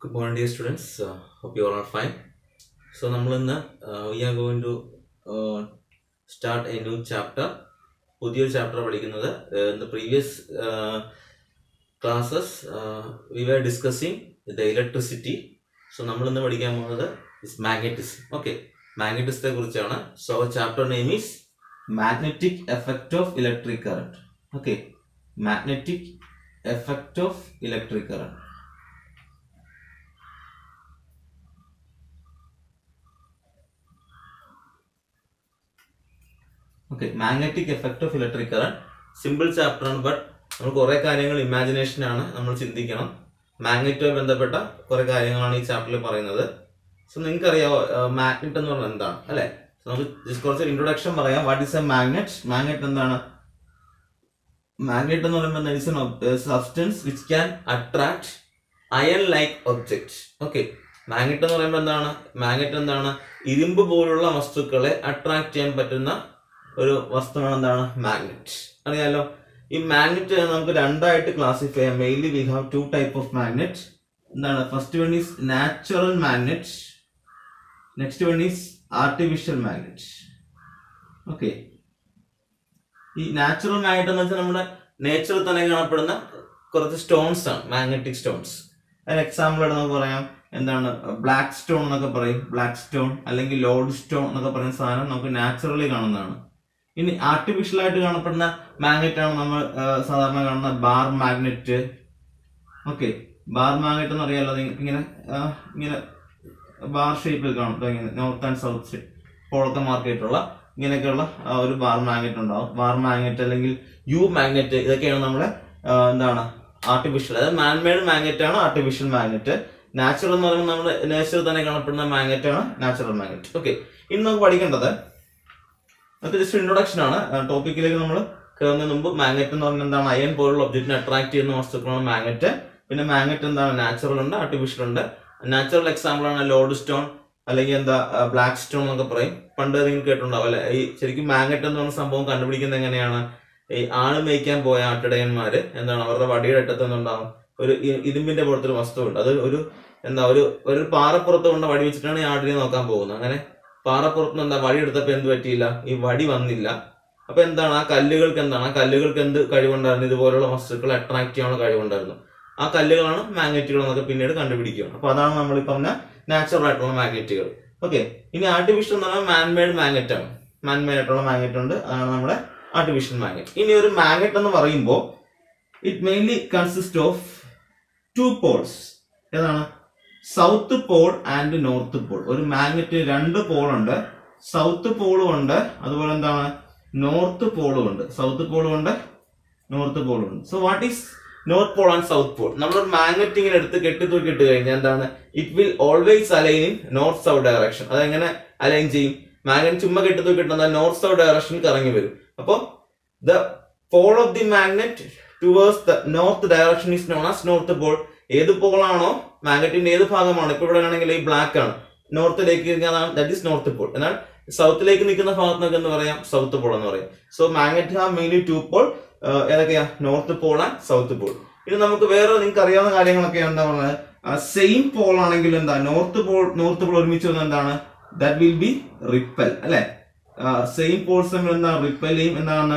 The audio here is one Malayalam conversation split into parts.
Good morning, dear students. Hope you all are fine. So, we are going to start a new chapter. Pudhiya chapter പഠിക്കുന്നത് in the previous classes we were discussing the electricity. So, നമ്മൾ ഇന്ന് പഠിക്കാൻ പോകുന്നത് is magnetism. Okay, magnetism കുറിച്ചാണ്. So, chapter name is magnetic effect of electric current. Okay, magnetic effect of electric current. Okay, magnetic effect of electric current. Simple chapter ആണ്, but നമ്മൾ കുറേ കാര്യങ്ങൾ ഇമാജിനേഷൻ ആണ് നമ്മൾ ചിന്തിക്കണം. മാഗ്നറ്റുമായി ബന്ധപ്പെട്ട കുറേ കാര്യങ്ങളാണ് ഈ ചാപ്റ്ററിൽ പറയുന്നത്. സോ നിങ്ങൾക്ക് അറിയാമോ മാഗ്നറ്റ് എന്ന് പറഞ്ഞാൽ എന്താണ് അല്ലേ? നമുക്ക് കുറച്ച് ഇൻട്രൊഡക്ഷൻ പറയാം. What is a magnet? Magnet എന്താണ്? മാഗ്നറ്റ് എന്ന് പറയുമ്പോൾ substance which can attract iron like object. Okay, magnet എന്ന് പറയുമ്പോൾ എന്താണ്? മാഗ്നറ്റ് എന്താണ്? ഇരുമ്പ് പോലുള്ള വസ്തുക്കളെ അട്രാക്ട് ചെയ്യാൻ പറ്റുന്ന ഒരു വസ്തുവാണ് എന്താണ് മാഗ്നറ്റ്. അറിയാലോ, ഈ മാഗ്നറ്റ് നമുക്ക് രണ്ടായിട്ട് ക്ലാസിഫൈ ചെയ്യാം. Mainly we have two type of magnet. എന്താണ്? First one is natural magnet, next one is artificial magnet. Okay, ഈ നാച്ചുറൽ മാഗ്നറ്റ് എന്ന് വെച്ചാൽ നമ്മുടെ നേച്ചറിൽ തന്നെ കാണപ്പെടുന്ന കുറച്ച് സ്റ്റോൺസ് ആണ് മാഗ്നറ്റിക് സ്റ്റോൺസ്. അതിന് എക്സാമ്പിൾ ആയിട്ട് നമുക്ക് പറയാം എന്താണ് ബ്ലാക്ക് സ്റ്റോൺ എന്നൊക്കെ പറയും. ബ്ലാക്ക് സ്റ്റോൺ അല്ലെങ്കിൽ ലോഡ് സ്റ്റോൺ എന്നൊക്കെ പറയുന്ന സാധനം നമുക്ക് നാച്ചുറലി കാണുന്നതാണ്. ഇനി ആർട്ടിഫിഷ്യൽ ആയിട്ട് കാണപ്പെടുന്ന മാഗ്നറ്റ് ആണ് നമ്മൾ സാധാരണ കാണുന്ന bar magnet. Okay, bar magnet എന്ന് അറിയാലോ, ഇങ്ങനെ ഇങ്ങനെ ബാർ ഷേപ്പിൽ കാണും. ഇങ്ങനെ നോർത്ത് ആൻഡ് സൗത്ത് പോളൊക്കെ മാർക്ക് ചെയ്തിട്ടുള്ള ഇങ്ങനെയൊക്കെയുള്ള ഒരു ബാർ മാഗ്നറ്റ് ഉണ്ടാവും. ബാർ മാഗ്നറ്റ് അല്ലെങ്കിൽ യു മാഗ്നറ്റ്, ഇതൊക്കെയാണ് നമ്മുടെ എന്താണ് ആർട്ടിഫിഷ്യൽ, അതായത് മാൻമെയ്ഡ് മാഗ്നറ്റ് ആണ് ആർട്ടിഫിഷ്യൽ മാഗ്നറ്റ്. നാച്ചുറൽ എന്ന് പറയുമ്പോൾ നമ്മുടെ നേച്ചറിൽ തന്നെ കാണപ്പെടുന്ന മാഗ്നറ്റ് ആണ് നാച്ചുറൽ മാഗ്നറ്റ്. ഓക്കെ, ഇനി നമുക്ക് പഠിക്കേണ്ടത് അത് ജസ്റ്റ് ഇൻട്രൊഡക്ഷൻ ആണ്. ടോപ്പിക്കിലേക്ക് നമ്മൾ കയറുന്നതിന് മുമ്പ് മാഗ്നറ്റ് എന്ന് പറഞ്ഞാൽ എന്താണ്? അയൺ പോലുള്ള ഒബ്ജക്റ്റിനെ അട്രാക്ട് ചെയ്യുന്ന വസ്തുക്കളാണ് മാഗ്നറ്റ്. പിന്നെ മാഗ്നറ്റ് എന്താണ്? നാച്ചുറൽ ഉണ്ട്, ആർട്ടിഫിഷ്യൽ ഉണ്ട്. നാച്ചുറൽ എക്സാമ്പിൾ ആണ് ലോഡ് സ്റ്റോൺ അല്ലെങ്കിൽ എന്താ ബ്ലാക്ക് സ്റ്റോൺ എന്നൊക്കെ പറയും. പണ്ട് നിങ്ങൾ കേട്ടിട്ടുണ്ടാവും അല്ലെ? ഈ ശരിക്കും മാഗ്നറ്റ് എന്ന് പറഞ്ഞ സംഭവം കണ്ടുപിടിക്കുന്നത് എങ്ങനെയാണ്? ഈ ആണ് മേയ്ക്കാൻ പോയ ആട്ടിടയന്മാര് എന്താണ് അവരുടെ വടിയുടെ അറ്റത്ത് നിന്നുണ്ടാവും ഒരു ഇരുമ്പിന്റെ പോലത്തെ ഒരു വസ്തുവുണ്ട്. അത് ഒരു പാറപ്പുറത്ത് കൊണ്ട് വടി വെച്ചിട്ടാണ് ഈ ആടിനെ നോക്കാൻ പോകുന്നത്. അങ്ങനെ പാറപ്പുറത്ത് എന്താ വടി എടുത്തപ്പോ എന്ത് പറ്റിയില്ല? ഈ വടി വന്നില്ല. അപ്പൊ എന്താണ്? ആ കല്ലുകൾക്ക് എന്ത് കഴിവുണ്ടായിരുന്നു? ഇതുപോലുള്ള വസ്തുക്കളെ അട്രാക്ട് ചെയ്യാനുള്ള കഴിവുണ്ടായിരുന്നു. ആ കല്ലുകളാണ് മാഗ്നറ്റുകൾ എന്നൊക്കെ പിന്നീട് കണ്ടുപിടിക്കുകയാണ്. അപ്പൊ അതാണ് നമ്മൾ ഈ പറഞ്ഞ നാച്ചുറൽ ആയിട്ടുള്ള മാഗ്നറ്റുകൾ. ഓക്കെ, ഇനി ആർട്ടിഫിഷ്യൽ എന്ന് പറഞ്ഞാൽ മാൻമെയ്ഡ് മാഗ്നറ്റ് ആണ്. മാൻമെയ്ഡ് ആയിട്ടുള്ള മാഗ്നറ്റ് ഉണ്ട്, അതാണ് നമ്മുടെ ആർട്ടിഫിഷ്യൽ മാഗ്നറ്റ്. ഇനി ഒരു മാഗ്നറ്റ് എന്ന് പറയുമ്പോൾ it mainly consist of two poles. ഏതാണ്? South pole and north pole. ഒരു മാഗ്നറ്റ് രണ്ട് പോളുണ്ട്, സൗത്ത് പോളും ഉണ്ട്, അതുപോലെ എന്താണ് നോർത്ത് പോളും ഉണ്ട്. സൗത്ത് പോളും ഉണ്ട്, നോർത്ത് പോളും ഉണ്ട്. So what is north pole and south pole? നമ്മളൊരു മാഗ്നറ്റ് ഇങ്ങനെ എടുത്ത് കെട്ടിത്തൂക്കിട്ട് കഴിഞ്ഞാൽ എന്താണ്? It will always align in north south direction. അതെങ്ങനെ അലൈൻ ചെയ്യും? മാഗ്നറ്റ് ചുമ്മാ കെട്ടിത്തൂക്കിട്ടുണ്ടെങ്കിൽ നോർത്ത് സൗത്ത് ഡയറക്ഷനിൽ കറങ്ങി വരും. അപ്പോ the pole of the magnet towards the north direction is known as north pole. ഏത് പോളാണോ മാഗ്നറ്റിന്റെ ഏത് ഭാഗമാണ്? ഇപ്പൊ ഇവിടെ ആണെങ്കിൽ ഈ ബ്ലാക്ക് ആണ്, നോർത്തിലേക്ക് ദാറ്റ് ഈസ് നോർത്ത് പോൾ. എന്നാൽ സൗത്തിലേക്ക് നിൽക്കുന്ന ഭാഗത്തിനൊക്കെ എന്ന് പറയാം സൗത്ത് പോൾ എന്ന് പറയും. So magnet have mainly two pole. ഏതൊക്കെയാ? North pole and south pole. ഇനി നമുക്ക് വേറെ നിങ്ങൾക്ക് അറിയാവുന്ന കാര്യങ്ങളൊക്കെ എന്താ പറയുന്നത്? സെയിം പോൾ ആണെങ്കിൽ എന്താ നോർത്ത് പോൾ ഒരുമിച്ച് വന്ന എന്താണ്? ദാറ്റ് വിൽ ബി റിപ്പൽ അല്ലെ? സെയിം പോൾസ് തമ്മിൽ എന്താ റിപ്പൽ ചെയ്യും എന്താണ്?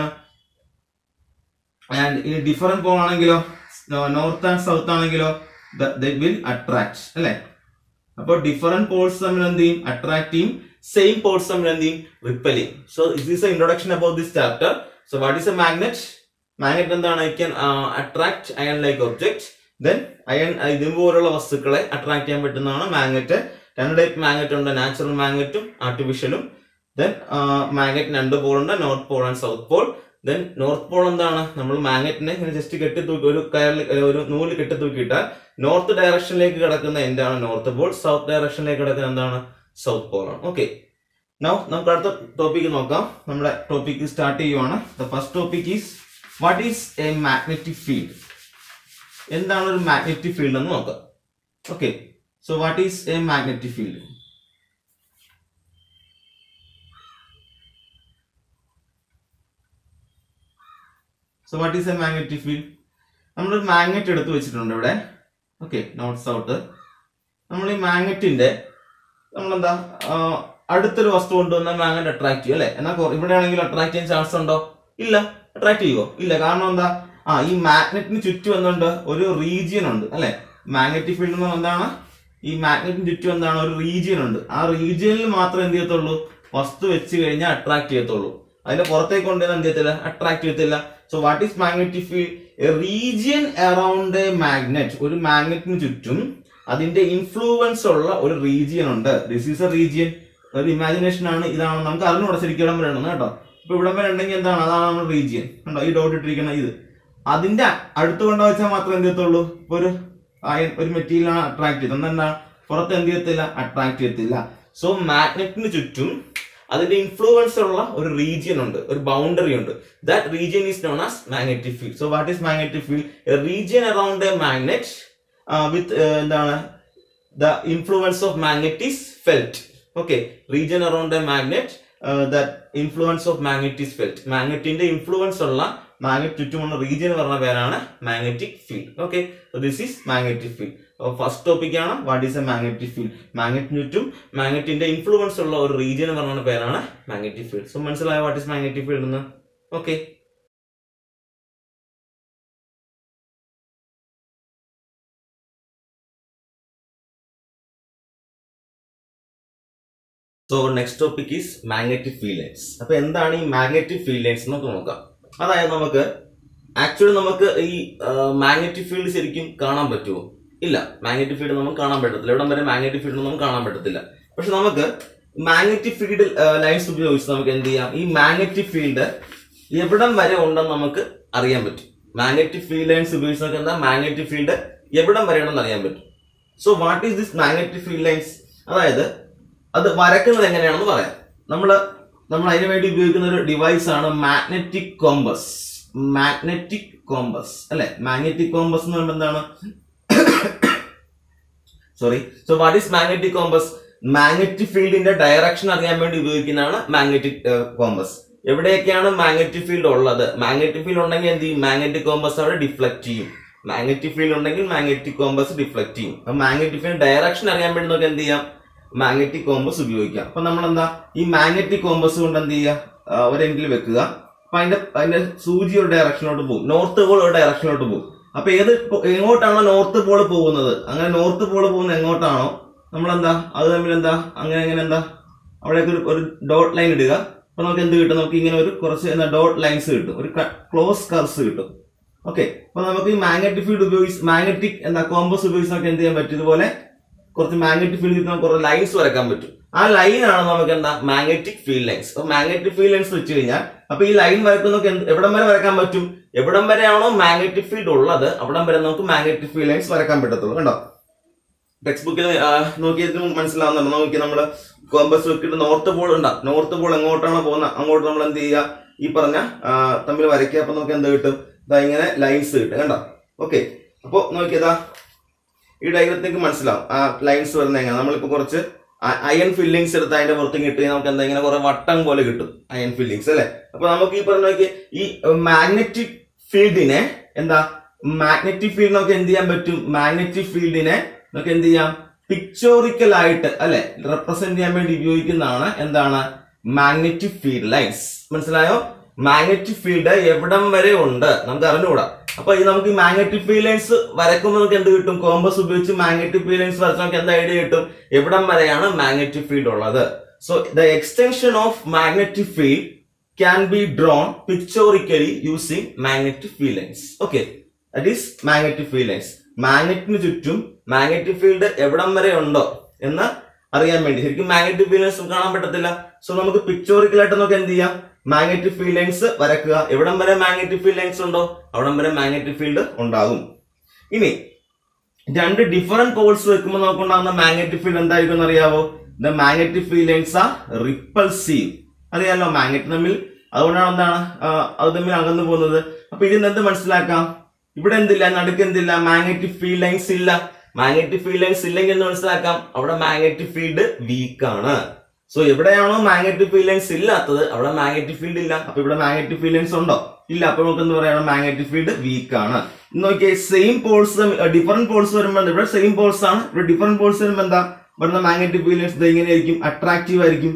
ആൻഡ് ഇനി ഡിഫറെന്റ് പോൾ ആണെങ്കിലോ നോർത്ത് ആൻഡ് സൗത്ത് ആണെങ്കിലോ they will attract അല്ലെ? അപ്പൊ ഡിഫറെന്റ് പോൾസ് തമ്മിൽ എന്ത് ചെയ്യും? അട്രാക്ട് ചെയ്യും. സെയിം പോൾസ് തമ്മിൽ എന്ത് ചെയ്യും? റിപ്പൽ ചെയ്യും. So this is an introduction about this chapter. So what is a magnet? Magnet എന്താണ്? It can attract iron like object. Then ഇതുപോലുള്ള വസ്തുക്കളെ അട്രാക്ട് ചെയ്യാൻ പറ്റുന്നതാണ് മാഗ്നറ്റ്. രണ്ട് ടൈപ്പ് മാഗ്നറ്റ് ഉണ്ട്, നാച്ചുറൽ മാഗ്നറ്റും ആർട്ടിഫിഷ്യലും. ദെൻ മാഗ്നറ്റ് രണ്ട് പോൾ ഉണ്ട്, north pole and south pole. Then north pole എന്താണ്? നമ്മൾ മാഗ്നറ്റിനെ ജസ്റ്റ് കെട്ടിത്തൂക്കി ഒരു കയറിൽ ഒരു നൂല് കെട്ടിത്തൂക്കിയിട്ടാൽ നോർത്ത് ഡയറക്ഷനിലേക്ക് കിടക്കുന്ന എന്താണ്? North Paul. സൗത്ത് ഡയറക്ഷനിലേക്ക് കിടക്കുന്ന എന്താണ്? സൗത്ത് പോൾ ആണ്. ഓക്കെ, നൗ നമുക്ക് അടുത്ത ടോപ്പിക്ക് നോക്കാം. നമ്മുടെ ടോപ്പിക്ക് സ്റ്റാർട്ട് ചെയ്യുവാണ്. The first topic is what is a magnetic field? എന്താണ് ഒരു മാഗ്നറ്റിക് ഫീൽഡ് എന്ന് നോക്കാം. Okay, so what is a magnetic field? So what is a magnetic field? നമ്മളൊരു മാഗ്നറ്റ് എടുത്ത് വെച്ചിട്ടുണ്ട് ഇവിടെ. Okay, north south. നമ്മൾ ഈ മാഗ്നറ്റിന്റെ നമ്മളെന്താ അടുത്തൊരു വസ്തു കൊണ്ടുവന്ന മാഗ്നറ്റ് അട്രാക്ട് ചെയ്യും അല്ലെ. എന്നാൽ ഇവിടെ ആണെങ്കിൽ അട്രാക്ട് ചെയ്യാൻ ചാൻസ് ഉണ്ടോ? ഇല്ല. അട്രാക്ട് ചെയ്യുമോ? ഇല്ല. കാരണം എന്താ? ഈ മാഗ്നറ്റിന് ചുറ്റും എന്തുണ്ട്? ഒരു റീജിയൻ ഉണ്ട് അല്ലെ. മാഗ്നറ്റിക് ഫീൽഡ് എന്ന് എന്താണ്? ഈ മാഗ്നറ്റിന് ചുറ്റും എന്താണ്? ഒരു റീജിയൻ ഉണ്ട്. ആ റീജിയനിൽ മാത്രം എന്ത് ചെയ്യത്തുള്ളൂ? വസ്തു വെച്ച് കഴിഞ്ഞാൽ അട്രാക്ട് ചെയ്യത്തുള്ളൂ. അതിന്റെ പുറത്തേക്ക് കൊണ്ടുവന്ന് എന്ത് ചെയ്യത്തില്ല? അട്രാക്ട് ചെയ്യത്തില്ല. So what is magnetic field? A region around a magnet. ഒരു മാഗ്നറ്റിന് ചുറ്റും അതിന്റെ ഇൻഫ്ലുവൻസ് ഉള്ള ഒരു റീജിയൻ ഉണ്ട്. This is a region. ഒരു ഇമാജിനേഷൻ ആണ്. ഇതാണ് നമുക്ക് അറിഞ്ഞൂടെ ശരിക്കും ഇടം വരെ ഉണ്ടെന്ന് കേട്ടോ. ഇപ്പൊ ഇവിടം വരെ ഉണ്ടെങ്കിൽ എന്താണ്? അതാണ് നമ്മുടെ റീജിയൻ. കണ്ടോ ഈ ഡോട്ട് ഇട്ടിരിക്കുന്ന ഇത്. അതിന്റെ അടുത്ത് കൊണ്ടുവച്ചാൽ മാത്രമേ എന്ത് ചെയ്യത്തുള്ളൂ? ഇപ്പൊ ഒരു മെറ്റീരിയലാണ് അട്രാക്ട് ചെയ്തത്. എന്താണ്? പുറത്ത് എന്ത് ചെയ്യത്തില്ല? അട്രാക്ട് ചെയ്യത്തില്ല. സോ മാഗ്നറ്റിന് ചുറ്റും അതിന്റെ ഇൻഫ്ലുവൻസ് ഉള്ള ഒരു റീജിയൻ ഉണ്ട്, ഒരു ബൗണ്ടറി ഉണ്ട്. That region is known as magnetic field. So what is magnetic field? A region around a magnet with എന്താണ്? The influence of magnet is felt. Okay, region around a magnet that influence of magnet is felt. മാഗ്നറ്റിന്റെ ഇൻഫ്ലുവൻസ് ഉള്ള മാഗ്നറ്റ് ചുറ്റുമുള്ള റീജിയൻ പറഞ്ഞ പേരാണ് magnetic field. Okay, so this is magnetic field. First topic ആണ് what is a magnetic field. മാഗ്നറ്റിന് ചുറ്റും മാഗ്നറ്റിന്റെ ഇൻഫ്ലുവൻസ് ഉള്ള ഒരു റീജിയൻ പറഞ്ഞ പേരാണ് മാഗ്നറ്റിക് ഫീൽഡ്. സോ മനസ്സിലായോ വാട്ട് ഈസ് മാഗ്നറ്റിക് ഫീൽഡ് എന്ന്? Okay, so next topic is magnetic field lines. അപ്പൊ എന്താണ് ഈ മാഗ്നറ്റിക് ഫീൽഡ് ലൈൻസ് നമുക്ക് നോക്കാം. അതായത് നമുക്ക് ഈ മാഗ്നറ്റിക് ഫീൽഡ് ശരിക്കും കാണാൻ പറ്റുമോ? ഇല്ല, മാഗ്നറ്റിക് ഫീൽഡ് നമുക്ക് കാണാൻ പറ്റത്തില്ല. ഇവിടം വരെ മാഗ്നറ്റിക് ഫീൽഡ് നമുക്ക് കാണാൻ പറ്റത്തില്ല. പക്ഷെ നമുക്ക് മാഗ്നറ്റിക് ഫീൽഡ് ലൈൻസ് ഉപയോഗിച്ച് നമുക്ക് എന്ത് ചെയ്യാം? ഈ മാഗ്നറ്റിക് ഫീൽഡ് എവിടം വരെ ഉണ്ടെന്ന് നമുക്ക് അറിയാൻ പറ്റും. മാഗ്നറ്റിക് ഫീൽഡ് ലൈൻസ് ഉപയോഗിച്ച് നമുക്ക് എന്താ? മാഗ്നറ്റിക് ഫീൽഡ് എവിടം വരെ ഉണ്ടെന്ന് അറിയാൻ പറ്റും. So what is this magnetic field lines? അതായത് അത് വരക്കുന്നത് എങ്ങനെയാണെന്ന് പറയാം. നമ്മൾ അതിനു വേണ്ടി ഉപയോഗിക്കുന്ന ഒരു ഡിവൈസ് ആണ് മാഗ്നറ്റിക് കോമ്പസ്. മാഗ്നറ്റിക് കോമ്പസ് അല്ലെ. മാഗ്നറ്റിക് കോമ്പസ് എന്ന് പറയുമ്പോൾ എന്താണ്? Sorry. So what is magnetic compass? Magnetic ഫീൽഡിന്റെ ഡയറക്ഷൻ അറിയാൻ വേണ്ടി ഉപയോഗിക്കുന്നതാണ് മാഗ്നറ്റിക് കോമ്പസ്. എവിടെയൊക്കെയാണ് മാഗ്നറ്റിക് ഫീൽഡ് ഉള്ളത്? മാഗ്നറ്റിക് ഫീൽഡ് ഉണ്ടെങ്കിൽ എന്ത് ചെയ്യും? മാഗ്നറ്റിക് കോമ്പസ് അവിടെ ഡിഫ്ലക്ട് ചെയ്യും. മാഗ്നറ്റിക് ഫീൽഡ് ഉണ്ടെങ്കിൽ മാഗ്നറ്റിക് കോമ്പസ് ഡിഫ്ലക്ട് ചെയ്യും. അപ്പൊ മാഗ്നറ്റിക് ഫീൽഡ് ഡയറക്ഷൻ അറിയാൻ വേണ്ടി നമുക്ക് എന്ത് ചെയ്യാം? മാഗ്നറ്റിക് കോമ്പസ് ഉപയോഗിക്കാം. അപ്പൊ നമ്മളെന്താ ഈ മാഗ്നറ്റിക് കോമ്പസ് കൊണ്ട് എന്ത് ചെയ്യുക? ഒരെങ്കിൽ വെക്കുക. അപ്പൊ അതിന്റെ സൂചി ഒരു ഡയറക്ഷനിലോട്ട് പോകും. നോർത്ത് പോൾ ഒരു ഡയറക്ഷനിലോട്ട് പോകും. അപ്പൊ എങ്ങോട്ടാണോ നോർത്ത് പോൾ പോകുന്നത്, അങ്ങനെ നോർത്ത് പോൾ പോകുന്നത് എങ്ങോട്ടാണോ നമ്മളെന്താ അത് തമ്മിൽ എന്താ അങ്ങനെ എന്താ അവിടേക്ക് ഒരു ഡോട്ട് ലൈൻ ഇടുക. അപ്പൊ നമുക്ക് എന്ത് കിട്ടും? നമുക്ക് ഇങ്ങനെ ഒരു കുറച്ച് എന്താ ഡോട്ട് ലൈൻസ് കിട്ടും, ഒരു ക്ലോസ് കർവ്സ് കിട്ടും. ഓക്കെ, അപ്പൊ നമുക്ക് ഈ മാഗ്നറ്റിക് ഫീൽഡ് ഉപയോഗിച്ച് മാഗ്നറ്റിക് കോമ്പസ് ഉപയോഗിച്ച് നമുക്ക് എന്ത് ചെയ്യാൻ പറ്റും? ഇതുപോലെ കുറച്ച് മാഗ്നറ്റിക് ഫീൽഡ് നമുക്ക് കുറച്ച് ലൈൻസ് വരക്കാൻ പറ്റും. ആ ലൈനാണ് നമുക്ക് എന്താ? Magnetic field lines. അപ്പൊ മാഗ്നറ്റിക് ഫീൽഡ് ലൈൻസ് വെച്ച് കഴിഞ്ഞാൽ അപ്പൊ ഈ ലൈൻ വരക്കുന്നവർക്ക് എവിടം വരെ വരക്കാൻ പറ്റും? എവിടം വരെയാണോ മാഗ്നറ്റിക് ഫീൽഡ് ഉള്ളത് അവിടം വരെ നമുക്ക് മാഗ്നറ്റിക് ഫീൽഡ് ലൈൻസ് വരക്കാൻ പറ്റത്തുള്ളൂ. കണ്ടോ, ടെക്സ്റ്റ് ബുക്കിൽ നോക്കിയതിന് മനസ്സിലാവുന്നുണ്ടോ? നോക്കി നമ്മള് കോമ്പസ് വെക്കിട്ട് നോർത്ത് പോൾ ഉണ്ടാവും. നോർത്ത് പോൾ എങ്ങോട്ടാണോ പോകുന്നത് അങ്ങോട്ട് നമ്മൾ എന്ത് ചെയ്യുക? ഈ പറഞ്ഞ തമ്മിൽ വരയ്ക്കുക. അപ്പൊ നമുക്ക് എന്ത് കിട്ടും? ഇതാ ഇങ്ങനെ ലൈൻസ് കിട്ടും. കണ്ടോ? ഓക്കെ, അപ്പൊ നോക്കിയതാ ഈ ഡയഗ്രത്തേക്ക് മനസ്സിലാവും ആ ലൈൻസ് വരുന്ന എങ്ങനെ. നമ്മളിപ്പോ കുറച്ച് അയൺ ഫില്ലിങ്സ് എടുത്ത് അതിന്റെ പുറത്തേക്ക് ഇട്ട് നമുക്ക് എന്താ ഇങ്ങനെ കുറെ വട്ടം പോലെ കിട്ടും അയൺ ഫില്ലിങ്സ് അല്ലെ. അപ്പൊ നമുക്ക് ഈ പറഞ്ഞ ഈ മാഗ്നറ്റിക് ഫീൽഡിനെ എന്താ? മാഗ്നറ്റിക് ഫീൽഡ് നമുക്ക് എന്ത് ചെയ്യാൻ പറ്റും? മാഗ്നറ്റിക് ഫീൽഡിനെ നമുക്ക് എന്ത് ചെയ്യാം? പിക്ചോറിക്കൽ ആയിട്ട് അല്ലെ റെപ്രസെന്റ് ചെയ്യാൻ വേണ്ടി ഉപയോഗിക്കുന്നതാണ് എന്താണ്? Magnetic field lines. മനസ്സിലായോ? മാഗ്നറ്റിക് ഫീൽഡ് എവിടം വരെ ഉണ്ട് നമുക്ക് അറിഞ്ഞുകൂടാ. അപ്പൊ നമുക്ക് ഈ മാഗ്നറ്റിക് ഫീൽഡ് ലൈൻസ് വരക്കുമ്പോൾ നമുക്ക് എന്ത് കിട്ടും? കോമ്പസ് ഉപയോഗിച്ച് മാഗ്നറ്റിക് ഫീൽഡ് ലൈൻസ് വരച്ചാൽ നമുക്ക് എന്താ ഐഡിയ കിട്ടും? എവിടം വരെയാണ് മാഗ്നറ്റിക് ഫീൽഡ് ഉള്ളത്. So the extension of magnetic field can be drawn pictorially using magnetic field lines. Okay, that is magnetic field lines. മാഗ്നറ്റിന് ചുറ്റും മാഗ്നറ്റിക് ഫീൽഡ് എവിടം വരെ ഉണ്ടോ എന്ന് അറിയാൻ വേണ്ടി. ശരിക്കും മാഗ്നറ്റിക് ഫീൽഡ് ലൈൻസ് കാണാൻ പറ്റത്തില്ല. സോ നമുക്ക് പിക്ചോറിക്കലായിട്ട് നമുക്ക് എന്ത് ചെയ്യാം? മാഗ്നറ്റിക് ഫീൽഡ് ലൈൻസ് വരക്കുക. എവിടം വരെ മാഗ്നറ്റിക് ഫീൽഡ് ലൈൻസ് ഉണ്ടോ അവിടം വരെ മാഗ്നറ്റിക് ഫീൽഡ് ഉണ്ടാകും. ഇനി രണ്ട് ഡിഫറെന്റ് പോൾസ് വെക്കുമ്പോൾ നമുക്കുണ്ടാകുന്ന മാഗ്നറ്റിക് ഫീൽഡ് എന്തായിരിക്കും എന്ന് അറിയാവോ? The magnetic field lines are repulsive. അറിയാലോ മാഗ്നറ്റ് തമ്മിൽ, അതുകൊണ്ടാണ് എന്താണ് അത് തമ്മിൽ അകന്നു പോകുന്നത്. അപ്പൊ ഇതിന് എന്ത് മനസ്സിലാക്കാം? ഇവിടെ എന്തില്ല? നടുക്ക് എന്തില്ല? മാഗ്നറ്റിക് ഫീൽഡ് ലൈൻസ് ഇല്ല. മാഗ്നറ്റിക് ഫീൽഡ് ലൈൻസ് ഇല്ലെങ്കിൽ എന്ന് മനസ്സിലാക്കാം അവിടെ മാഗ്നറ്റിക് ഫീൽഡ് വീക്ക് ആണ്. സോ എവിടെയാണോ മാഗ്നറ്റിക് ഫീൽഡ് ലൈൻസ് ഇല്ലാത്തത് അവിടെ മാഗ്നറ്റിക് ഫീൽഡ് ഇല്ല. അപ്പൊ ഇവിടെ മാഗ്നറ്റിക് ഫീൽഡ് ലൈൻസ് ഉണ്ടോ? ഇല്ല. അപ്പൊ നമുക്ക് എന്ത് പറയണം? മാഗ്നറ്റിക് ഫീൽഡ് വീക്ക് ആണ്. നോക്കിയേ, സെയിം പോൾസ് ഡിഫറെന്റ് പോൾസ് വരുമ്പോൾ ഇവിടെ സെയിം പോൾസ് ആണ്, ഇവിടെ ഡിഫറെന്റ് പോൾസ് വരുമ്പോൾ എന്താ ഇവിടുന്ന് മാഗ്നറ്റിക് ഫീൽഡ് ലൈൻസ് എങ്ങനെയായിരിക്കും? അട്രാക്റ്റീവ് ആയിരിക്കും.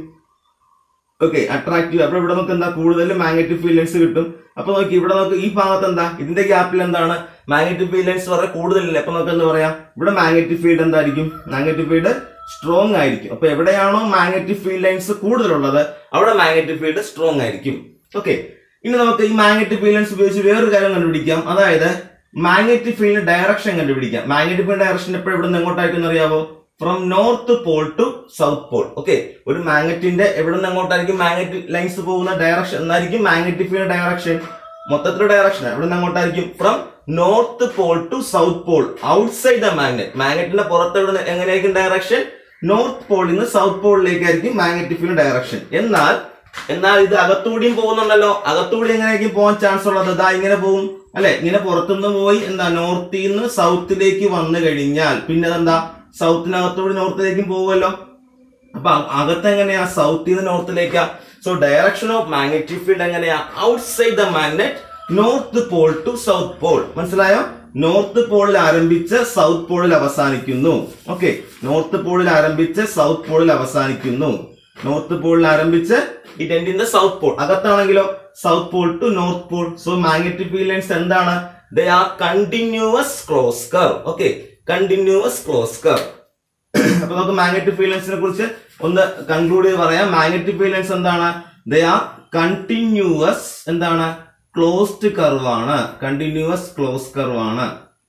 Okay, attractive. അപ്പൊ ഇവിടെ നമുക്ക് എന്താ കൂടുതൽ മാഗ്നറ്റിക് ഫീൽഡ് ലൈൻസ് കിട്ടും. അപ്പൊ നോക്കി ഇവിടെ നമുക്ക് ഈ ഭാഗത്ത് എന്താ ഇതിന്റെ ഗ്യാപ്പിൽ എന്താണ് മാഗ്നറ്റിക് ഫീൽഡ് ലൈൻസ് വളരെ കൂടുതലില്ല. അപ്പൊ നമുക്ക് എന്താ പറയാം? ഇവിടെ മാഗ്നറ്റിക് ഫീൽഡ് എന്തായിരിക്കും? മാഗ്നറ്റിക് ഫീൽഡ് സ്ട്രോങ് ആയിരിക്കും. അപ്പൊ എവിടെയാണോ മാഗ്നറ്റിക് ഫീൽഡ് ലൈൻസ് കൂടുതലുള്ളത് അവിടെ മാഗ്നറ്റിക് ഫീൽഡ് സ്ട്രോങ് ആയിരിക്കും. ഓക്കെ, ഇനി നമുക്ക് ഈ മാഗ്നറ്റിക് ഫീൽഡ് ലൈൻസ് ഉപയോഗിച്ച് വേറൊരു കാര്യം കണ്ടുപിടിക്കാം. അതായത് മാഗ്നറ്റിക് ഫീൽഡ് ഡയറക്ഷൻ കണ്ടുപിടിക്കാം. മാഗ്നറ്റിക് ഫീൽഡ് ഡയറക്ഷൻ എപ്പോഴും ഇവിടെ നിന്ന് എങ്ങോട്ടായിരിക്കും അറിയാവോ? From north pole to south pole. Okay, ഒരു മാഗ്നറ്റിന്റെ എവിടെ നിന്ന് എങ്ങോട്ടായിരിക്കും മാഗ്നറ്റിക് ലൈൻസ് പോകുന്ന ഡയറക്ഷൻ എന്നായിരിക്കും മാഗ്നറ്റിക് ഫീൽഡ് ഡയറക്ഷൻ. മൊത്തത്തിലുള്ള ഡയറക്ഷൻ എവിടെ നിന്ന് എങ്ങോട്ടായിരിക്കും? From north pole to south pole outside the magnet. മാഗ്നറ്റിന്റെ പുറത്ത് എവിടെ എങ്ങനെയായിരിക്കും ഡയറക്ഷൻ? നോർത്ത് പോളിൽ നിന്ന് സൗത്ത് പോളിലേക്കായിരിക്കും മാഗ്നറ്റിക് ഫീൽഡ് ഡയറക്ഷൻ. എന്നാൽ ഇത് അകത്തൂടിയും പോകുന്നുണ്ടല്ലോ. അകത്തൂടി എങ്ങനെയായിരിക്കും പോകാൻ ചാൻസ് ഉള്ളത്? ഇതാ ഇങ്ങനെ പോകും അല്ലെ? ഇങ്ങനെ പുറത്തുനിന്ന് പോയി എന്താ നോർത്തിൽ നിന്ന് സൗത്തിലേക്ക് വന്നു കഴിഞ്ഞാൽ പിന്നെ അതെന്താ സൗത്തിനകത്തോട് നോർത്തിലേക്കും പോകുമല്ലോ. അപ്പൊ അകത്ത് എങ്ങനെയാ? സൗത്തിൽ നിന്ന് നോർത്തിലേക്കാ. So direction of magnetic field എങ്ങനെയാ? Outside the magnet north pole to south pole. മനസ്സിലായോ? നോർത്ത് പോളിൽ ആരംഭിച്ച് സൗത്ത് പോളിൽ അവസാനിക്കുന്നു. ഓക്കെ, നോർത്ത് പോളിൽ ആരംഭിച്ച് സൗത്ത് പോളിൽ അവസാനിക്കുന്നു. നോർത്ത് പോളിൽ ആരംഭിച്ച് it end in the south pole. അകത്താണെങ്കിലോ south pole to north pole. So magnetic field lines എന്താണ്? They are continuous close curve. Okay, continuous close curve. അപ്പൊ നമുക്ക് മാഗ്നറ്റിക് ഫീൽഡ് ലൈൻസിനെ കുറിച്ച് ഒന്ന് കൺക്ലൂഡ് ചെയ്ത് പറയാം. മാഗ്നറ്റിക് ഫീൽഡ് ലൈൻസ് എന്താണ്? ദേ ആർ കണ്ടിന്യൂവസ് എന്താണ്? ക്ലോസ്ഡ് കർവ് ആണ്. കണ്ടിന്യൂവസ് ക്ലോസ് കർവ് ആണ്.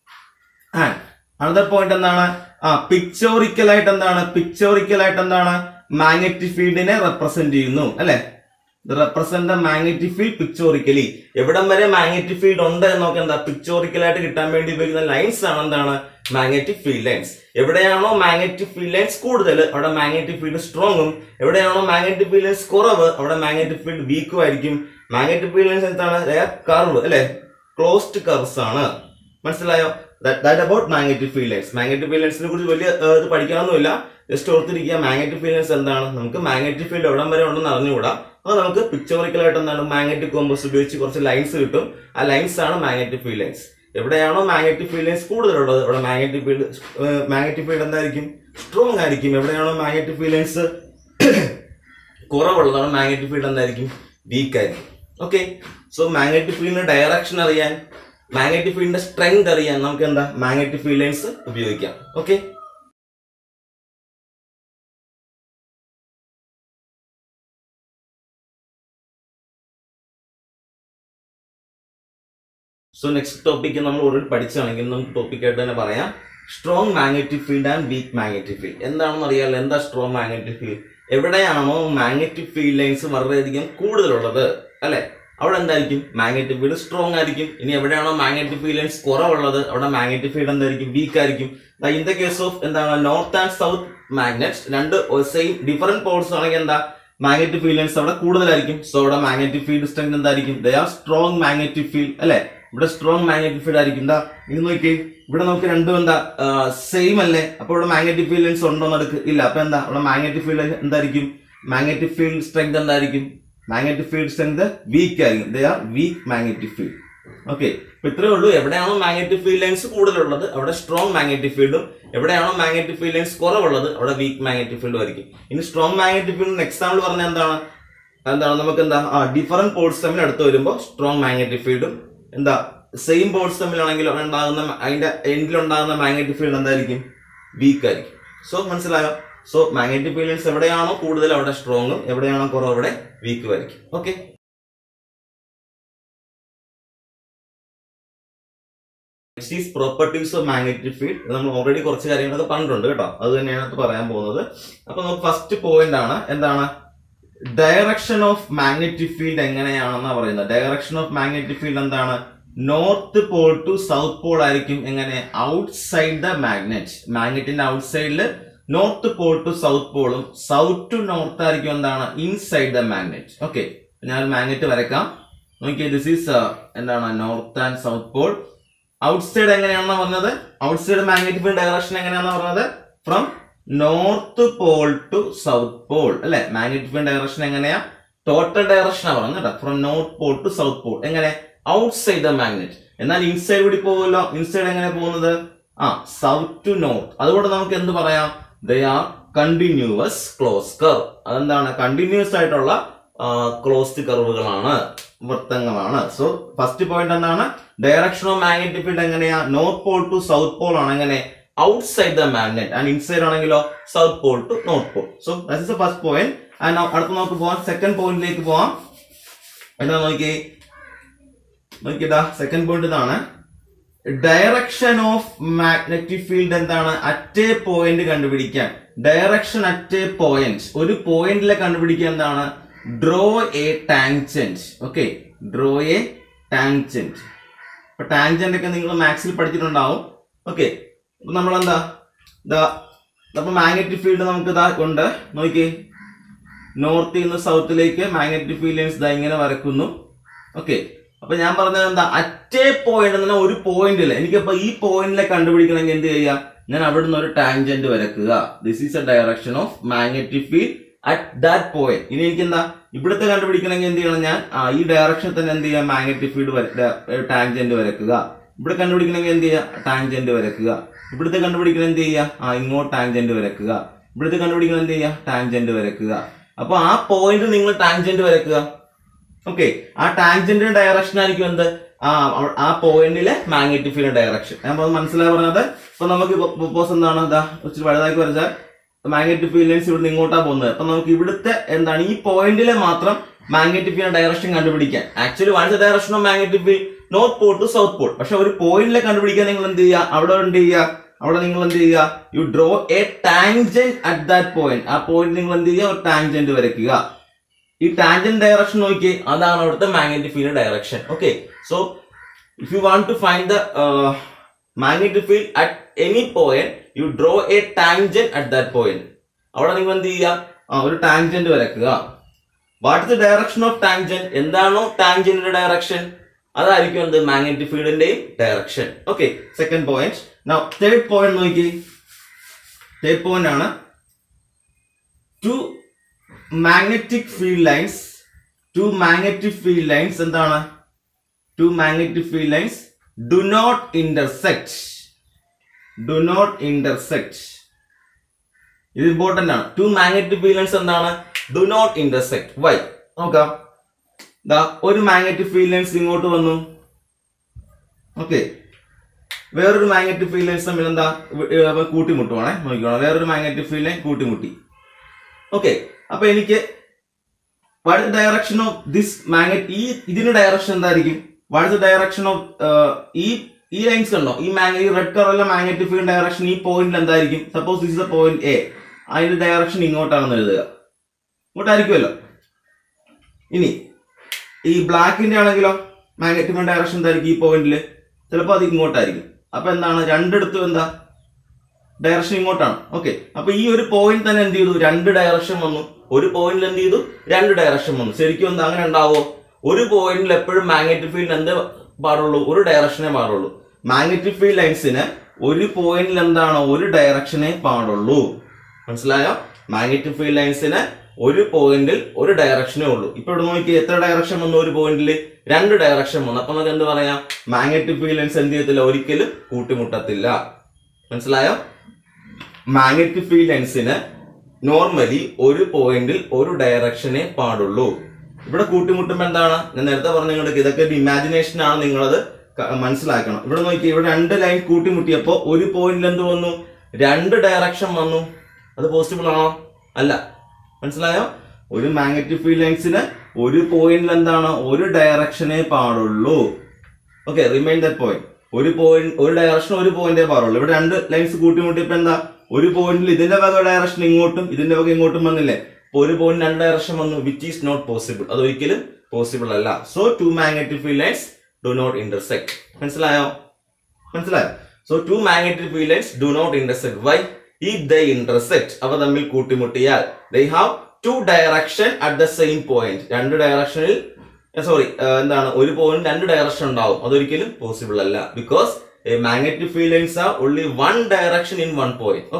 ആൻഡ് അനദർ പോയിന്റ് എന്താണ്? പിക്ചോറിക്കൽ ആയിട്ട് എന്താണ്? പിക്ചോറിക്കൽ ആയിട്ട് എന്താണ്? മാഗ്നറ്റിക് ഫീൽഡിനെ റെപ്രസെന്റ് ചെയ്യുന്നു അല്ലെ? Represent the magnetic field pictorially. എവിടം വരെ മാഗ്നറ്റിക് ഫീൽഡ് ഉണ്ട് എന്നൊക്കെ എന്താ പിക്ചോറിക്കൽ ആയിട്ട് കിട്ടാൻ വേണ്ടി ഉപയോഗിക്കുന്ന ലൈൻസ് ആണ് എന്താണ്? Magnetic field lines. എവിടെയാണോ മാഗ്നറ്റിക് ഫീൽഡ് ലൈൻസ് കൂടുതൽ അവിടെ മാഗ്നറ്റിക് ഫീൽഡ് സ്ട്രോങ്ങും, എവിടെയാണോ മാഗ്നറ്റിക് ഫീൽഡ് ലൈൻസ് കുറവ് അവിടെ മാഗ്നറ്റിക് ഫീൽഡ് വീക്കും ആയിരിക്കും. മാഗ്നറ്റിക് ഫീൽഡ് ലൈൻസ് എന്താണ്? കർവ് അല്ലെ? ക്ലോസ്ഡ് കർവ്സ് ആണ്. മനസ്സിലായോ? That about magnetic field lines. Magnetic field ലൈൻസിനെ കുറിച്ച് വലിയ ഇത് പഠിക്കാനൊന്നുമില്ല. ജസ്റ്റ് ഓർത്തിരിക്കുക മാഗ്നറ്റിക് ഫീൽഡ് ലൈൻസ് എന്താണ്. നമുക്ക് മാഗ്നറ്റിക് ഫീൽഡ് എവിടം വരെ ഉണ്ടെന്ന് അറിഞ്ഞുകൂടാ. അത് നമുക്ക് പിക്ചോറിക്കൽ ആയിട്ട് എന്താണ് മാഗ്നറ്റിക് കോമ്പസ് ഉപയോഗിച്ച് കുറച്ച് ലൈൻസ് കിട്ടും. ആ ലൈൻസ് ആണ് മാഗ്നറ്റിക് ഫീൽഡ് ലൈൻസ്. എവിടെയാണോ മാഗ്നറ്റിക് ഫീൽഡ് ലൈൻസ് കൂടുതലുള്ളത് അവിടെ മാഗ്നറ്റിക് ഫീൽഡ് എന്തായിരിക്കും? സ്ട്രോങ് ആയിരിക്കും. എവിടെയാണോ മാഗ്നറ്റിക് ഫീൽഡ് ലൈൻസ് കുറവുള്ളതാണ് മാഗ്നറ്റിക് ഫീൽഡ് എന്തായിരിക്കും? വീക്ക് ആയിരിക്കും. ഓക്കെ, സോ മാഗ്നറ്റിക് ഫീൽഡിന്റെ ഡയറക്ഷൻ അറിയാൻ, മാഗ്നറ്റിക് ഫീൽഡിന്റെ സ്ട്രെങ്ത് അറിയാൻ നമുക്ക് എന്താ മാഗ്നറ്റിക് ഫീൽഡ് ലൈൻസ് ഉപയോഗിക്കാം. ഓക്കെ, സോ നെക്സ്റ്റ് ടോപ്പിക്ക് നമ്മൾ ഓൾറെഡി പഠിച്ചാണെങ്കിൽ നമുക്ക് ടോപ്പിക്കായിട്ട് തന്നെ പറയാം. Strong magnetic field and weak magnetic field എന്താണെന്ന് അറിയാമല്ലോ. എന്താ സ്ട്രോങ് മാഗ്നറ്റിക് ഫീൽഡ്? എവിടെയാണോ മാഗ്നറ്റിക് ഫീൽഡ് ലൈൻസ് വളരെയധികം കൂടുതലുള്ളത് അല്ലെ അവിടെ എന്തായിരിക്കും? മാഗ്നറ്റിക് ഫീൽഡ് സ്ട്രോങ് ആയിരിക്കും. ഇനി എവിടെയാണോ മാഗ്നറ്റിക് ഫീൽഡ് ലൈൻസ് കുറവുള്ളത് അവിടെ മാഗ്നറ്റിക് ഫീൽഡ് എന്തായിരിക്കും? വീക്ക് ആയിരിക്കും. ഇൻ ദ കേസ് ഓഫ് എന്താണ് നോർത്ത് ആൻഡ് സൗത്ത് മാഗ്നറ്റ്സ് രണ്ട് സെയിം ഡിഫറെന്റ് പോൾസ് ആണെങ്കിൽ എന്താ മാഗ്നറ്റിക് ഫീൽഡ് ലൈൻസ് അവിടെ കൂടുതലായിരിക്കും. സോ അവിടെ മാഗ്നറ്റിക് ഫീൽഡ് സ്ട്രെങ്ത് എന്തായിരിക്കും? They are strong magnetic field അല്ലെ? ഇവിടെ സ്ട്രോങ് മാഗ്നറ്റിക് ഫീൽഡ് ആയിരിക്കും. എന്താ ഇത് നോക്കി ഇവിടെ നമുക്ക് രണ്ടും എന്താ സെയിം അല്ലേ? അപ്പൊ ഇവിടെ മാഗ്നറ്റിക് ഫീൽഡ് ലൈൻസ് ഉണ്ടോ നടക്ക്? ഇല്ല. അപ്പൊ എന്താ ഇവിടെ മാഗ്നറ്റിക് ഫീൽഡ് എന്തായിരിക്കും? മാഗ്നറ്റിക് ഫീൽഡ് സ്ട്രെങ്ത് എന്തായിരിക്കും? മാഗ്നറ്റിക് ഫീൽഡ് സ്ട്രെങ്ത് വീക്ക് ആയിരിക്കും. They are weak magnetic field. Okay, അപ്പൊ ഇത്രയേ ഉള്ളൂ. എവിടെയാണോ മാഗ്നറ്റിക് ഫീൽഡ് ലൈൻസ് കൂടുതലുള്ളത് അവിടെ സ്ട്രോങ് മാഗ്നറ്റിക് ഫീൽഡും, എവിടെയാണോ മാഗ്നറ്റിക് ഫീൽഡ് ലൈൻസ് കുറവുള്ളത് അവിടെ വീക്ക് മാഗ്നറ്റിക് ഫീൽഡും ആയിരിക്കും. ഇനി സ്ട്രോങ് മാഗ്നറ്റിക് ഫീൽഡിന് എക്സാമ്പിൾ പറഞ്ഞാൽ എന്താണ് നമുക്ക് എന്താ ഡിഫറെന്റ് പോൾസ് തമ്മിൽ അടുത്ത് വരുമ്പോൾ സ്ട്രോങ് മാഗ്നറ്റിക് ഫീൽഡും എന്താ സെയിം പോൾസ് തമ്മിലാണെങ്കിൽ ഉണ്ടാകുന്ന അതിന്റെ എൻഡിലുണ്ടാകുന്ന മാഗ്നറ്റിക് ഫീൽഡ് എന്തായിരിക്കും? വീക്ക് ആയിരിക്കും. സോ മനസ്സിലായോ? സോ മാഗ്നറ്റിക് ഫീൽഡ് ലൈൻസ് എവിടെയാണോ കൂടുതൽ അവിടെ സ്ട്രോങ്ങും, എവിടെയാണോ കുറവ് അവിടെ വീക്കും ആയിരിക്കും. Okay, next is properties of magnetic field. നമ്മൾ ഓൾറെഡി കുറച്ച് കാര്യങ്ങളൊക്കെ പറഞ്ഞിട്ടുണ്ട് കേട്ടോ. അത് തന്നെയാണ് പറയാൻ പോകുന്നത്. അപ്പൊ നമുക്ക് ഫസ്റ്റ് പോയിന്റ് ആണ് എന്താണ്? ഡയറക്ഷൻ ഓഫ് മാഗ്നറ്റിക് ഫീൽഡ് എങ്ങനെയാണെന്നാ പറയുന്നത്. ഡയറക്ഷൻ ഓഫ് മാഗ്നറ്റിക് ഫീൽഡ് എന്താണ്? North pole to south pole ആയിരിക്കും. എങ്ങനെ? Outside the magnet. മാഗ്നറ്റിന്റെ ഔട്ട്സൈഡില് നോർത്ത് പോൾ ടു സൗത്ത് പോളും സൗത്ത് ടു നോർത്ത് ആയിരിക്കും എന്താണ്? Inside the magnet. ഓക്കെ, ഞാൻ മാഗ്നറ്റ് വരക്കാം. നോക്കിയേ, ദിസ് ഈസ് എന്താണ്? North and south pole. Outside എങ്ങനെയാണെന്ന് പറഞ്ഞത്? ഔട്ട്സൈഡ് മാഗ്നറ്റിക് ഫീൽഡ് ഡയറക്ഷൻ എങ്ങനെയാണെന്ന് പറഞ്ഞത്? From north pole to south pole അല്ലെ. മാഗ്നറ്റിക് ഫീൽഡ് ഡയറക്ഷൻ എങ്ങനെയാ? ടോട്ടൽ ഡയറക്ഷനാ പറയുന്നത് കേട്ടോ. From north pole to south pole. എങ്ങനെ? Outside the magnet. എന്നാൽ ഇൻസൈഡ് കൂടി പോകുമല്ലോ. ഇൻസൈഡ് എങ്ങനെ പോകുന്നത്? South to north. അതുകൊണ്ട് നമുക്ക് എന്ത് പറയാം? They are continuous close curve. അതെന്താണ്? കണ്ടിന്യൂസ് ആയിട്ടുള്ള ക്ലോസ്ഡ് കർവുകളാണ്, വൃത്തങ്ങളാണ്. സോ ഫസ്റ്റ് പോയിന്റ് എന്താണ്? ഡയറക്ഷൻ ഓഫ് മാഗ്നറ്റിക് ഫീൽഡ് എങ്ങനെയാ? North pole to south pole ആണ്. എങ്ങനെ? Outside the magnet. And inside ആണെങ്കിലോ south pole to north pole. So that is the first point. And അടുത്ത് നമുക്ക് പോവാം, സെക്കൻഡ് പോയിന്റിലേക്ക് പോവാം. എന്താ നോക്കിയതാ സെക്കൻഡ് പോയിന്റ് ഇതാണ്. ഡയറക്ഷൻ ഓഫ് മാഗ്നറ്റിക് ഫീൽഡ് എന്താണ്? അറ്റ് എ പോയിന്റ് കണ്ടുപിടിക്കാൻ. ഡയറക്ഷൻ അറ്റ് എ പോയിന്റ്, ഒരു പോയിന്റിലെ കണ്ടുപിടിക്കാൻ എന്താണ്? Draw a tangent. Okay, draw a tangent. അപ്പൊ ടാൻജന്റ് ഒക്കെ നിങ്ങൾ മാത്സിൽ പഠിച്ചിട്ടുണ്ടാവും. ഓക്കെ, അപ്പൊ നമ്മളെന്താ അപ്പൊ മാഗ്നറ്റിക് ഫീൽഡ് നമുക്ക് ഇതാ ഉണ്ട്. നോക്കിയേ, നോർത്തിൽ നിന്ന് സൗത്തിലേക്ക് മാഗ്നറ്റിക് ഫീൽഡ് ലൈൻസ് ഇതാ ഇങ്ങനെ വരക്കുന്നു. ഓക്കെ, അപ്പൊ ഞാൻ പറഞ്ഞത് എന്താ? അറ്റേ പോയിന്റ് എന്ന് പറഞ്ഞാൽ ഒരു പോയിന്റ് ഇല്ല. എനിക്കപ്പോ ഈ പോയിന്റിലെ കണ്ടുപിടിക്കണമെങ്കിൽ എന്ത് ചെയ്യുക? ഞാൻ അവിടെ നിന്ന് ഒരു ടാൻജന്റ് വരക്കുക. This is a direction of magnetic field at that point. ഇനി എനിക്ക് എന്താ ഇവിടുത്തെ കണ്ടുപിടിക്കണമെങ്കിൽ എന്ത് ചെയ്യണം? ഞാൻ ഈ ഡയറക്ഷൻ തന്നെ എന്ത് ചെയ്യാം? മാഗ്നറ്റിക് ഫീൽഡ് ടാൻജന്റ് വരക്കുക. ഇവിടെ കണ്ടുപിടിക്കണമെങ്കിൽ എന്ത് ചെയ്യുക? ടാൻജന്റ് വരക്കുക. ഇവിടുത്തെ കണ്ടുപിടിക്കണം എന്ത് ചെയ്യുക? ഇങ്ങോട്ട് ടാൻജന്റ് വരക്കുക. ഇവിടുത്തെ കണ്ടുപിടിക്കണം എന്ത് ചെയ്യുക? ടാൻജന്റ് വരക്കുക. അപ്പൊ ആ പോയിന്റ് നിങ്ങൾ ടാൻജന്റ് വരക്കുക. ഓക്കെ, ആ ടാൻജന്റിന്റെ ഡയറക്ഷൻ ആയിരിക്കും എന്ത്? ആ പോയിന്റിലെ മാഗ്നറ്റിക് ഫീൽഡ് ഡയറക്ഷൻ. ഞാൻ മനസ്സിലായി പറഞ്ഞത്. അപ്പൊ നമുക്ക് സപ്പോസ് എന്താണ്? ഇച്ചിരി വലുതാക്കി വരച്ചാൽ മാഗ്നറ്റിക് ഫീൽഡ് ലൈൻസ് ഇവിടെ ഇങ്ങോട്ടാ പോകുന്നത്. അപ്പൊ നമുക്ക് ഇവിടുത്തെ എന്താണ്? ഈ പോയിന്റിലെ മാത്രം മാഗ്നറ്റിക് ഫീൽഡ് ഡയറക്ഷൻ കണ്ടുപിടിക്കാൻ. Actually what is the direction of magnetic field? North pole to south pole. പക്ഷെ ഒരു പോയിന്റിലെ കണ്ടുപിടിക്കാൻ നിങ്ങൾ എന്ത് ചെയ്യുക? അവിടെ നിങ്ങൾ എന്ത് ചെയ്യുക? You draw a tangent at that point. ആ പോയിന്റ് നിങ്ങൾ എന്ത് ചെയ്യുക? ഒരു ടാൻജന്റ് വരയ്ക്കുക. ഈ ടാൻജന്റ് ഡയറക്ഷൻ നോക്കി, അതാണ് അവിടുത്തെ magnetic field direction. Okay, so if you want to find the magnetic field at any point, you draw a tangent at that point. അവിടെ നിങ്ങൾ എന്ത് ചെയ്യുക? ഒരു ടാൻജന്റ് വരയ്ക്കുക. What is the direction of tangent? എന്താണോ ടാൻജന്റിന്റെ ഡയറക്ഷൻ, അതായിരിക്കും എന്ത്? മാഗ്നറ്റിക് ഫീൽഡിന്റെയും direction. Okay, second point. Now third point നോക്കി. തേർഡ് പോയിന്റ് ആണ് ടു magnetic field lines എന്താണ്? Two magnetic field lines do not intersect. ഇത് ഇമ്പോർട്ടന്റ് ആണ്. Two magnetic field lines എന്താണ്? Do not intersect. Why? നോക്കാം. ഒരു മാഗ്നറ്റിക് ഫീൽഡ് ലൈൻസ് ഇങ്ങോട്ട് വന്നു. ഓക്കെ, വേറൊരു മാഗ്നറ്റിക് ഫീൽഡ് ലൈൻസ് തമ്മിൽ എന്താ കൂട്ടിമുട്ടുവാണേ. നോക്കിക്കോണം, വേറൊരു മാഗ്നറ്റിക് ഫീൽഡ് ലൈൻ കൂട്ടിമുട്ടി. ഓക്കെ, അപ്പൊ എനിക്ക് what is the direction of this magnet? ഇതിന്റെ ഡയറക്ഷൻ എന്തായിരിക്കും? What is the direction of ഈ ലൈൻസ് കണ്ടോ? ഈ റെഡ് കളറിലെ മാഗ്നറ്റിക് ഫീൽഡ് ഡയറക്ഷൻ ഈ പോയിന്റിൽ എന്തായിരിക്കും? Suppose this is the point A. അതിന്റെ ഡയറക്ഷൻ ഇങ്ങോട്ടാണെന്ന് എഴുതുക. ഇങ്ങോട്ടായിരിക്കുമല്ലോ. ഇനി ഈ ബ്ലാക്കിന്റെ ആണെങ്കിലോ മാഗ്നറ്റിക് ഫീൽഡ് ഡയറക്ഷൻ എന്തായിരിക്കും? ഈ പോയിന്റിൽ ചിലപ്പോൾ അത് ഇങ്ങോട്ടായിരിക്കും. അപ്പൊ എന്താണ്? രണ്ടിടത്തും എന്താ? ഡയറക്ഷൻ ഇങ്ങോട്ടാണ്. ഓക്കെ, അപ്പൊ ഈ ഒരു പോയിന്റ് തന്നെ എന്ത് ചെയ്തു? രണ്ട് ഡയറക്ഷൻ വന്നു. ഒരു പോയിന്റിൽ എന്ത് ചെയ്തു? രണ്ട് ഡയറക്ഷൻ വന്നു. ശരിക്കും എന്താ അങ്ങനെ ഉണ്ടാവോ? ഒരു പോയിന്റിൽ എപ്പോഴും മാഗ്നറ്റിക് ഫീൽഡ് എന്ത് പാടുള്ളൂ? ഒരു ഡയറക്ഷനെ പാടുള്ളൂ. മാഗ്നറ്റിക് ഫീൽഡ് ലൈൻസിന് ഒരു പോയിന്റിൽ എന്താണ്? ഒരു ഡയറക്ഷനെ പാടുള്ളൂ. മനസ്സിലായോ? മാഗ്നറ്റിക് ഫീൽഡ് ലൈൻസിന് ഒരു പോയിന്റിൽ ഒരു ഡയറക്ഷനേ ഉള്ളൂ. ഇപ്പൊ ഇവിടെ നോക്കി, എത്ര ഡയറക്ഷൻ വന്നു? ഒരു പോയിന്റിൽ രണ്ട് ഡയറക്ഷൻ വന്നു. അപ്പൊ നമുക്ക് എന്ത് പറയാം? മാഗ്നറ്റിക് ഫീൽഡ് ലൈൻസ് എന്ത് ചെയ്യത്തില്ല? ഒരിക്കലും കൂട്ടിമുട്ടത്തില്ല. മനസ്സിലായോ? മാഗ്നറ്റിക് ഫീൽഡ് ലൈൻസിന് നോർമലി ഒരു പോയിന്റിൽ ഒരു ഡയറക്ഷനെ പാടുള്ളൂ. ഇവിടെ കൂട്ടിമുട്ടുമ്പോ എന്താണ്? ഞാൻ നേരത്തെ പറഞ്ഞു നിങ്ങൾക്ക് ഇതൊക്കെ ഒരു ഇമാജിനേഷൻ ആണ്, നിങ്ങളത് മനസ്സിലാക്കണം. ഇവിടെ നോക്കി, ഇവിടെ രണ്ട് ലൈൻ കൂട്ടിമുട്ടിയപ്പോ ഒരു പോയിന്റിൽ എന്ത് വന്നു? രണ്ട് ഡയറക്ഷൻ വന്നു. അത് പോസിബിൾ ആണോ? അല്ല. മനസ്സിലായോ? ഒരു മാഗ്നറ്റിക് ഫീൽഡ് ലൈൻസിന് ഒരു പോയിന്റിൽ എന്താണ്? ഒരു ഡയറക്ഷനെ പാടുള്ളൂ. Okay, remind that point. ഒരു ഡയറക്ഷൻ ഒരു പോയിന്റേ പാടുള്ളൂ. ഇവിടെ രണ്ട് ലൈൻസ് കൂട്ടിമുട്ടിയപ്പോ എന്താ? ഒരു പോയിന്റിൽ ഇതിന്റെ വക ഡയറക്ഷൻ ഇങ്ങോട്ടും ഇതിന്റെ വക ഇങ്ങോട്ടും വന്നില്ലേ? അപ്പൊ ഒരു പോയിന്റ് രണ്ട് ഡയറക്ഷൻ വന്നു, വിച്ച് ഈസ് നോട്ട് പോസിബിൾ. അതൊരിക്കലും പോസിബിൾ അല്ല. So two magnetic field lines do not intersect. മനസ്സിലായോ? So two magnetic field lines do not intersect. Why? If they intersect, അവ തമ്മിൽ കൂട്ടിമുട്ടിയാൽ, they have two direction at the same point. രണ്ട് ഡയറക്ഷനിൽ എന്താണ്? ഒരു പോയിന്റ് രണ്ട് ഡയറക്ഷൻ ഉണ്ടാവും. അതൊരിക്കലും പോസിബിൾ അല്ല. Because magnetic field lines are only one direction in one point. Okay,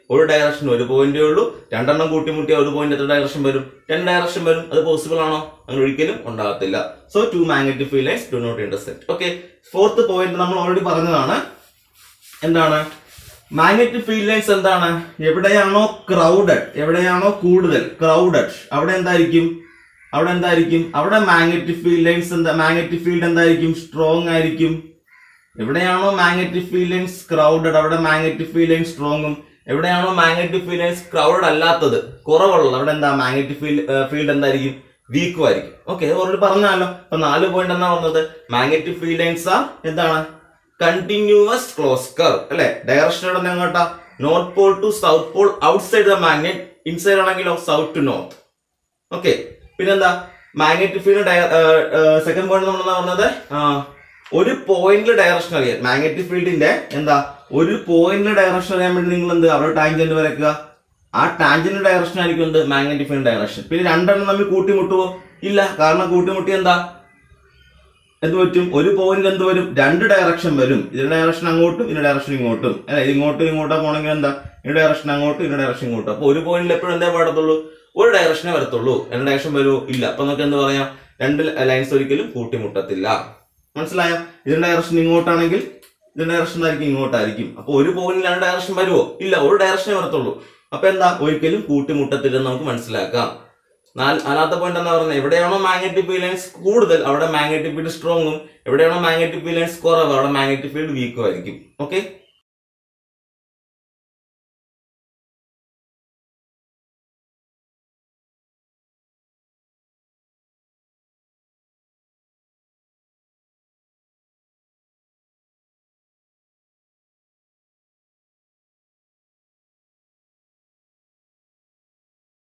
ഒരു ഡയറക്ഷൻ ഒരു പോയിന്റേ ഉള്ളൂ. രണ്ടെണ്ണം കൂട്ടിമുട്ടിയ ഒരു പോയിന്റ് എത്ര ഡയറക്ഷൻ വരും? 10 ഡയറക്ഷൻ വരും. അത് പോസിബിൾ ആണോ? അങ്ങനെ ഒരിക്കലും ഉണ്ടാകത്തില്ല. So 2 magnetic field lines do not intersect. Okay, fourth point നമ്മൾ ഓൾറെഡി പറഞ്ഞതാണ്. എന്താണ് മാഗ്നറ്റിക് ഫീൽഡ് ലൈൻസ്? എന്താണ്? എവിടെയാണോ ക്രൗഡഡ്, എവിടെയാണോ കൂടുതൽ ക്രൗഡഡ്, അവിടെ എന്തായിരിക്കും? അവിടെ magnetic field lines magnetic field എന്തായിരിക്കും? സ്ട്രോങ് ആയിരിക്കും. എവിടെയാണോ മാഗ്നറ്റിക് ഫീൽഡ് ലൈൻസ് ക്രൗഡഡ്, അവിടെ മാഗ്നറ്റിക് ഫീൽഡ് ലൈൻ സ്ട്രോങ്ങും. എവിടെയാണോ മാഗ്നറ്റിക് ഫീൽഡ് ലൈൻസ് ക്രൗഡഡ് അല്ലാത്തത്, കുറവുള്ളത്, അവിടെ എന്താ മാഗ്നറ്റിക് ഫീൽഡ് എന്തായിരിക്കും? വീക്കും ആയിരിക്കും. ഓക്കെ, ഓൾറെഡി പറഞ്ഞാലോ. അപ്പൊ 4 പോയിന്റ് എന്നാ പറഞ്ഞത്? മാഗ്നറ്റിക് ഫീൽഡ് ലൈൻസ് ആ എന്താണ്? കണ്ടിന്യൂവസ് ക്ലോസ് കർവ് അല്ലെ. ഡയറക്ഷൻ എവിടെ നിന്ന് എങ്ങോട്ടാ? North pole to south pole outside the magnet, inside ആണെങ്കിലോ സൗത്ത് ടു നോർത്ത്. ഓക്കെ, പിന്നെന്താ മാഗ്നറ്റിക് ഫീൽഡ് സെക്കൻഡ് പോയിന്റ് നമ്മൾ പറഞ്ഞത് ഒരു പോയിന്റിൽ ഡയറക്ഷൻ അറിയാൻ. മാഗ്നറ്റിക് ഫീൽഡിന്റെ എന്താ ഒരു പോയിന്റിൽ ഡയറക്ഷൻ അറിയാൻ വേണ്ടി നിങ്ങൾ എന്ത് അവിടെ ടാൻജന്റ് വരയ്ക്കുക. ആ ടാൻജന്റ് ഡയറക്ഷൻ ആയിരിക്കും എന്ത്? Magnetic field direction. പിന്നെ രണ്ടെണ്ണം തമ്മിൽ കൂട്ടിമുട്ടുവോ? ഇല്ല, കാരണം കൂട്ടിമുട്ടി എന്താ എന്ത് പറ്റും? ഒരു പോയിന്റ് എന്ത് വരും? 2 ഡയറക്ഷൻ വരും. ഇതിന്റെ ഡയറക്ഷൻ അങ്ങോട്ടും ഇതിന്റെ ഡയറക്ഷൻ ഇങ്ങോട്ടും അല്ലെ. ഇങ്ങോട്ടും ഇങ്ങോട്ടാ പോണെങ്കിൽ എന്താ? ഇതിന്റെ ഡയറക്ഷൻ അങ്ങോട്ടും ഇതിന്റെ ഡയറക്ഷൻ ഇങ്ങോട്ടും. അപ്പൊ ഒരു പോയിന്റിൽ എപ്പോഴും എന്താ പാടത്തുള്ളൂ? ഒരു ഡയറക്ഷനെ വരത്തുള്ളൂ. 2 ഡയറക്ഷൻ വരുമോ? ഇല്ല. അപ്പൊ നമുക്ക് എന്താ പറയാം? 2 ലൈൻസ് ഒരിക്കലും കൂട്ടിമുട്ടത്തില്ല. മനസ്സിലായോ? ഇതിന്റെ ഡയറക്ഷൻ ഇങ്ങോട്ടാണെങ്കിൽ ഇതിന്റെ ഡയറക്ഷൻ ആയിരിക്കും ഇങ്ങോട്ടായിരിക്കും. അപ്പൊ ഒരു പോയിന്റിൽ 2 ഡയറക്ഷൻ വരുമോ? ഇല്ല, ഒരു ഡയറക്ഷനെ വരത്തുള്ളൂ. അപ്പൊ എന്താ? ഒരിക്കലും കൂട്ടിമുട്ടത്തില്ലെന്ന് നമുക്ക് മനസ്സിലാക്കാം. നാലാമത്തെ പോയിന്റ് എന്താ പറയുന്നത്? എവിടെയാണോ മാഗ്നറ്റിക് ഫീൽഡ് ലൈൻസ് കൂടുതൽ, അവിടെ മാഗ്നറ്റിക് ഫീൽഡ് സ്ട്രോങ്ങും. എവിടെയാണോ മാഗ്നറ്റിക് ഫീൽഡ് ലൈൻസ് കുറവ്, അവിടെ മാഗ്നറ്റിക് ഫീൽഡ് വീക്കും ആയിരിക്കും. ഓക്കെ.